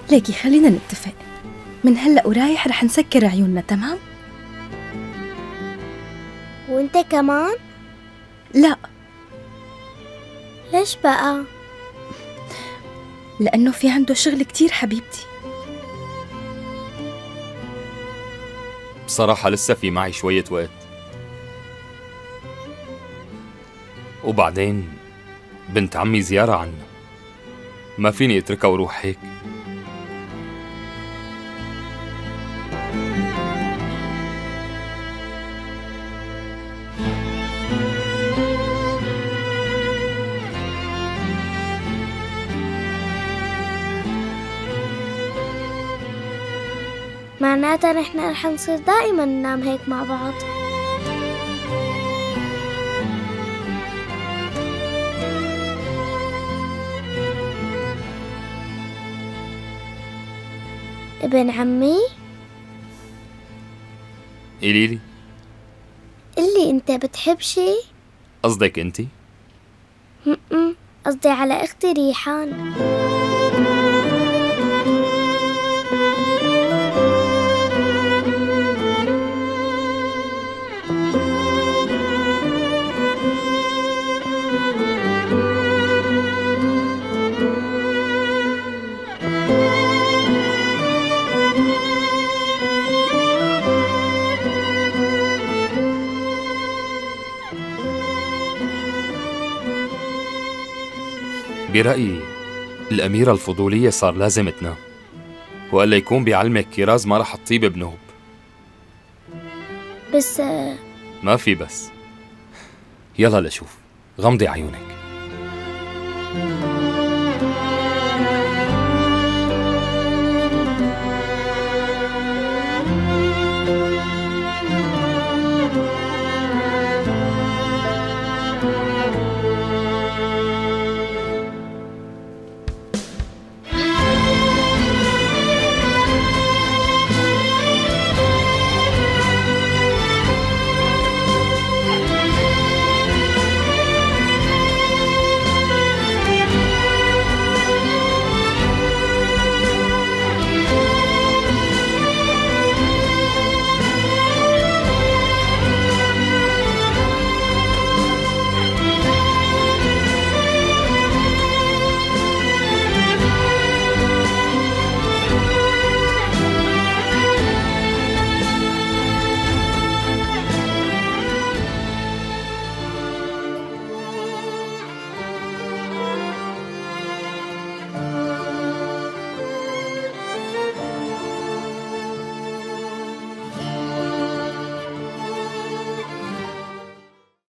ليكي خلينا نتفق، من هلأ ورايح رح نسكر عيوننا، تمام؟ وانت كمان؟ لا. ليش بقى؟ لأنه في عنده شغل كتير حبيبتي. بصراحة لسه في معي شوية وقت، وبعدين بنت عمي زيارة عنا، ما فيني اتركها وروح هيك. معناتها نحن رح نصير دائما ننام هيك مع بعض. ابن عمي، قوليلي، قلي انت بتحب شي؟ قصدك انتي؟ قصدي على اختي ريحان. برأيي الأميرة الفضولية صار لازم تنام، وقال يكون بعلمك كراز ما رح تطيب بنوب. بس ما في بس. يلا لشوف، غمضي عيونك.